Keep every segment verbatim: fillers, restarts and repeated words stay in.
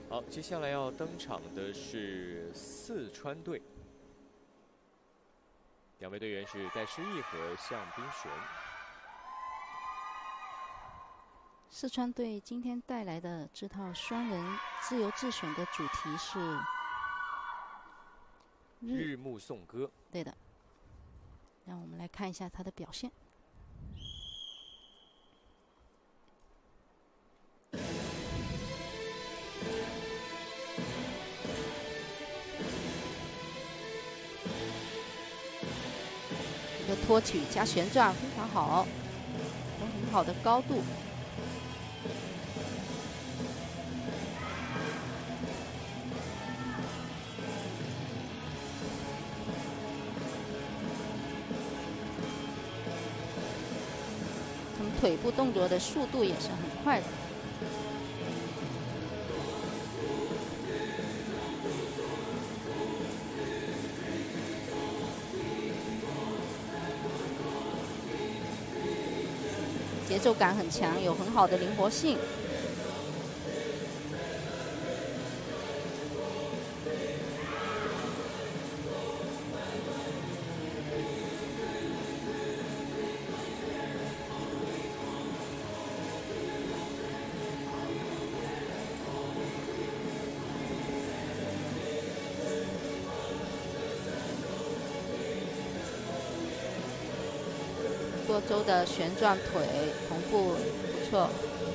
好，接下来要登场的是四川队，两位队员是戴诗毅和向冰璇。 四川队今天带来的这套双人自由自选的主题是日暮颂歌。 对的，让我们来看一下他的表现。一个托举加旋转非常好，有很好的高度。他们腿部动作的速度也是很快的。节奏感很强，有很好的灵活性。多周的旋转腿，同步不错。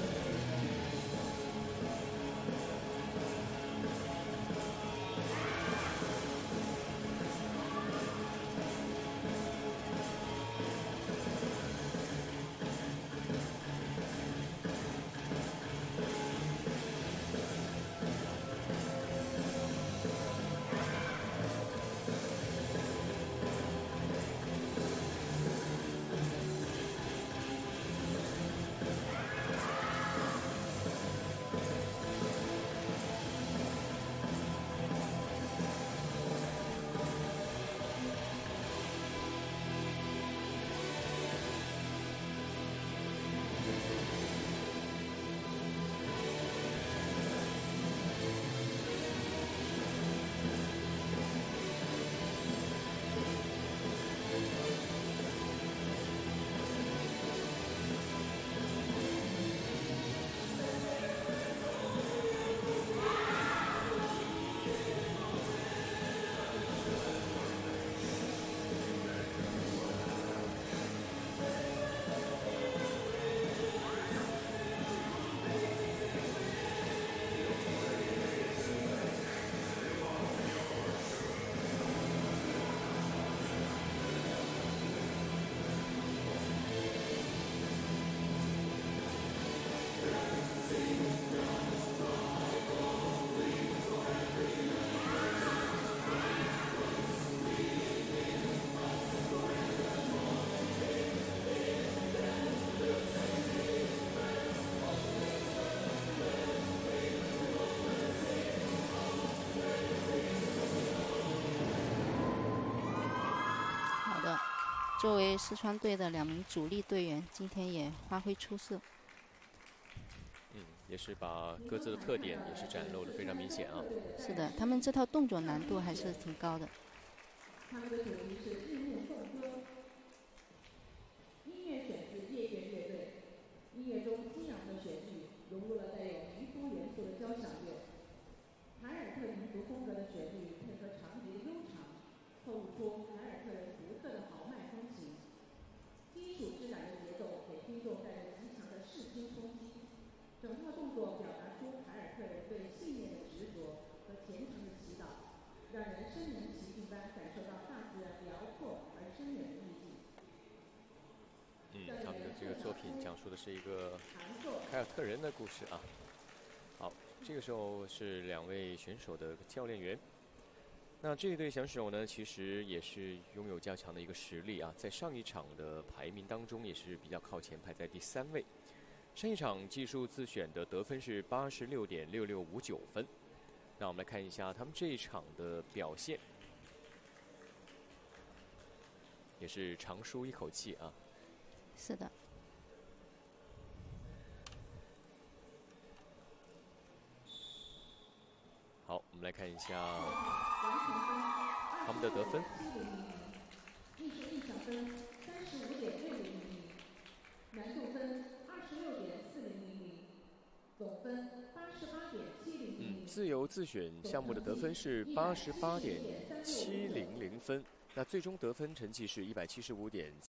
作为四川队的两名主力队员，今天也发挥出色。 嗯，也是把各自的特点也是展露的非常明显啊。 是的，他们这套动作难度还是挺高的。 他们的主题是日暮颂歌，音乐选自夜愿乐队，音乐中激昂的旋律融入了带有民风元素的交响乐，凯尔特民族风格的旋律配合长笛的悠长，透露出凯尔特人独特的豪迈风情。金属质感的节奏给听众带来极强的视听冲击，整套动作表达出凯尔特人对信念的执着和虔诚的祈祷，让人身临其境般感受到大自然辽阔而深远的意境。 嗯，他们的这个作品讲述的是一个凯尔特人的故事啊。好，这个时候是两位选手的教练员。那这一对选手呢，其实也是拥有较强的一个实力啊，在上一场的排名当中也是比较靠前，排在第三位。上一场技术自选的得分是八十六点六六五九分。那我们来看一下他们这一场的表现，也是长舒一口气啊。 是的。 我们来看一下他们的得分。 艺术艺巧分三十五点六零零零，难度分二十六点四零零零，总分八十八点七零零零。 嗯，自由自选项目的得分是八十八点七零零分，那最终得分成绩是一百七十五点